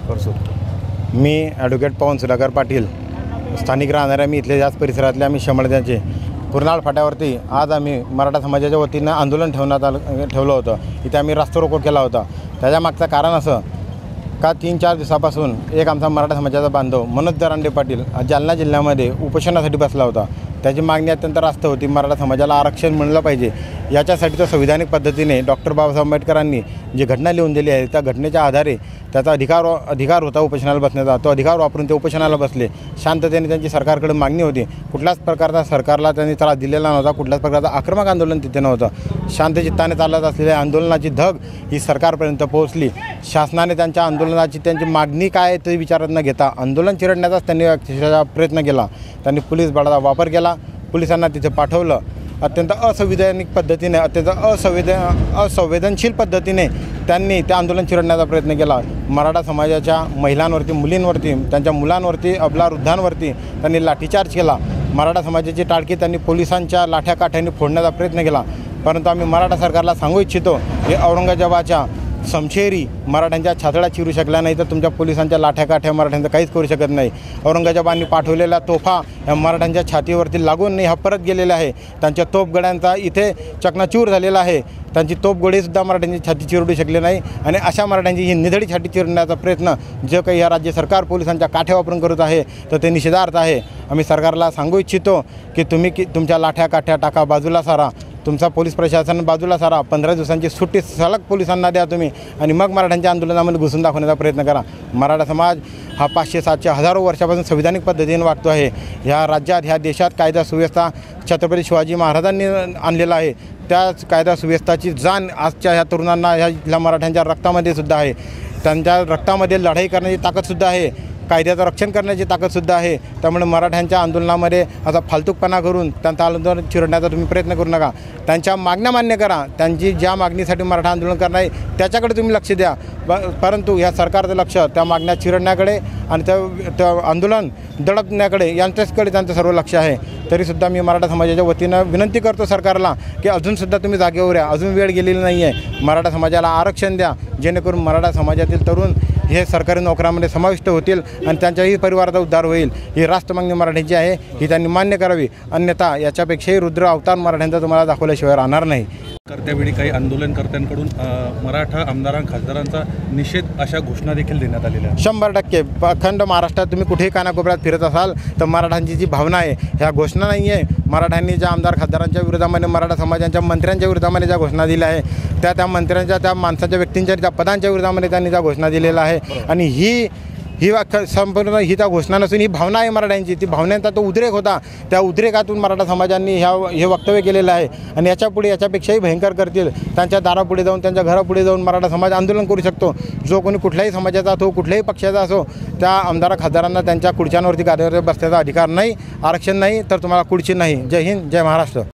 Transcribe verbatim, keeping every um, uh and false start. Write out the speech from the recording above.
करतो। मी ॲडव्होकेट पवन सुधाकर पाटील, स्थानिक राहणाऱ्या मी इथले याच परिसरातले आम्ही शमळद्याचे पुरनाळ फाट्यावरती आज आम्ही मराठा समाजाच्या वतीनं आंदोलन ठेवण्यात आलं ठेवलं होतं। इथे आम्ही रास्ता रोको केला होता। त्याच्या मागचं कारण असं का तीन चार दिवसापासून एक आमचा मराठा समाजाचा बांधव मनोज दरांडे पाटील जालना जिल्ह्यामध्ये उपोषणासाठी बसला होता। त्याची मागणी अत्यंत रास्त होती, मराठा समाजाला आरक्षण मिळलं पाहिजे याच्यासाठी तो संविधानिक पद्धतीने डॉक्टर बाबासाहेब आंबेडकरांनी जी घटना लिहून दिली आहे त्या घटनेच्या आधारे त्याचा अधिकार अधिकार होता उपोषणाला बसण्याचा, तो अधिकार वापरून ते उपोषणाला बसले। शांततेने त्यांची सरकारकडे मागणी होती। कुठल्याच प्रकारचा सरकारला त्यांनी त्रास दिलेला नव्हता, कुठल्याच प्रकारचा आक्रमक आंदोलन तिथे नव्हतं। शांतचित्ताने चालत असलेल्या आंदोलनाची धग ही सरकारपर्यंत पोहोचली। शासनाने त्यांच्या आंदोलनाची त्यांची मागणी काय ते विचारात न घेता आंदोलन चिरडण्याचाच त्यांनी प्रयत्न केला। त्यांनी पोलीस बळाचा वापर केला, पोलिसांना तिथे पाठवलं। अत्यंत असंविधानिक पद्धतीने, अत्यंत असंवेद असंवेदनशील पद्धतीने त्यांनी ते आंदोलन चिरडण्याचा प्रयत्न केला। मराठा समाजाच्या महिलांवरती, मुलींवरती, त्यांच्या मुलांवरती, अबला वृद्धांवरती त्यांनी लाठीचार्ज केला। मराठा समाजाची टाळकी त्यांनी पोलिसांच्या लाठ्या काठ्यांनी फोडण्याचा प्रयत्न केला। परंतु आम्ही मराठा सरकारला सांगू इच्छितो की औरंगजेबाच्या समशेरी मराठ्यांच्या छातळा चिरू शकल्या नाही तर तुमच्या पोलिसांच्या लाठ्या काठ्या मराठ्यांचं काहीच करू शकत नाही। औरंगजेबांनी पाठवलेल्या तोफा या मराठ्यांच्या छातीवरती लागून नाही हा परत गेलेला आहे। त्यांच्या तोफगोळ्यांचा इथे चकनाचूर झालेला आहे। त्यांची तोफगोळीसुद्धा मराठ्यांची छाती चिरडू शकले नाही आणि अशा मराठ्यांची ही निधडी छाती चिरडण्याचा प्रयत्न जे काही या राज्य सरकार पोलिसांच्या काठ्या वापरून करत आहे तर ते निषेधार्थ आहे। आम्ही सरकारला सांगू इच्छितो की तुम्ही की तुमच्या लाठ्या काठ्या टाका बाजूला सारा, तुमचा पोलीस प्रशासन बाजूला सारा, पंधरा दिवसांची सुट्टी सलग पोलिसांना द्या तुम्ही आणि मग मराठ्यांच्या आंदोलनामध्ये घुसून दाखवण्याचा प्रयत्न करा। मराठा समाज हा पाचशे सातशे हजारो वर्षापासून संविधानिक पद्धतीने वागतो आहे। ह्या राज्यात, ह्या देशात कायदा सुव्यवस्था छत्रपती शिवाजी महाराजांनी आणलेला आहे। त्याच कायदा सुव्यवस्थाची जाण आजच्या ह्या तरुणांना, ह्या मराठ्यांच्या रक्तामध्ये सुद्धा आहे। त्यांच्या रक्तामध्ये लढाई करण्याची ताकदसुद्धा आहे, कायद्याचं रक्षण करण्याची ताकदसुद्धा आहे। त्यामुळे मराठ्यांच्या आंदोलनामध्ये असा फालतूपणा करून त्यांचं आंदोलन चिरडण्याचा तुम्ही प्रयत्न करू नका। त्यांच्या मागण्या मान्य करा, त्यांची ज्या मागणीसाठी मराठा आंदोलन करणार आहे त्याच्याकडे तुम्ही लक्ष द्या। परंतु ह्या सरकारचं लक्ष त्या मागण्या चिरडण्याकडे आणि त्या त्या आंदोलन दडपण्याकडे यांच्याचकडे त्यांचं सर्व लक्ष आहे। तरीसुद्धा मी मराठा समाजाच्या वतीनं विनंती करतो सरकारला की अजूनसुद्धा तुम्ही जागेवर या, अजून वेळ गेलेली नाही आहे। मराठा समाजाला आरक्षण द्या जेणेकरून मराठा समाजातील तरुण हे सरकारी नोकऱ्यामध्ये समाविष्ट होतील आणि त्यांच्याही परिवाराचा उद्धार होईल। ही रास्त मागणी मराठ्यांची आहे, ही त्यांनी मान्य करावी, अन्यथा याच्यापेक्षाही रुद्र अवतार मराठ्यांचा तुम्हाला दाखवल्याशिवाय राहणार नाही। करत्यावेळी काही आंदोलनकर्त्यांकडून मराठा आमदारां खासदारांचा निषेध अशा घोषणा देखील देण्यात आलेल्या आहेत। शंभर टक्के अखंड महाराष्ट्रात तुम्ही कुठेही कानाकोपऱ्यात फिरत असाल तर मराठ्यांची जी भावना आहे ह्या घोषणा नाही आहे। मराठ्यांनी ज्या आमदार खासदारांच्या विरोधामध्ये, मराठा समाजाच्या मंत्र्यांच्या विरोधामध्ये ज्या घोषणा दिल्या आहे त्या त्या मंत्र्यांच्या, त्या माणसाच्या, व्यक्तींच्या, त्या पदांच्या विरोधामध्ये त्यांनी ज्या घोषणा दिलेल्या आहे आणि ही ही संपूर्ण ही त्या घोषणा नसून ही भावना आहे मराठ्यांची। ती भावनेचा तो उद्रेक होता, त्या उद्रेकातून मराठा समाजांनी ह्या हे वक्तव्य केलेलं आहे आणि याच्यापुढे याच्यापेक्षाही भयंकर करतील। त्यांच्या दारापुढे जाऊन, त्यांच्या घरापुढे जाऊन मराठा समाज आंदोलन करू शकतो। जो कोणी कुठल्याही समाजाचा असो, कुठल्याही पक्षाचा असो, त्या आमदार खासदारांना त्यांच्या खुर्च्यांवरती गादीवर बसण्याचा अधिकार नाही, आरक्षण नाही तर तुम्हाला खुर्ची नाही। जय हिंद, जय महाराष्ट्र।